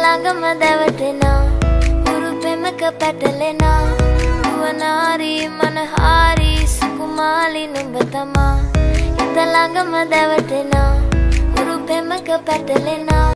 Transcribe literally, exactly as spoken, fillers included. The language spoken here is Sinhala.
ළඟම දැවටෙනා උරු පෙමක පැටලෙනා වනාරි මනහාරි සුකුමාලි නුඹ තමා හිත ළඟම දැවටෙනා උරු පෙමක පැටලෙනා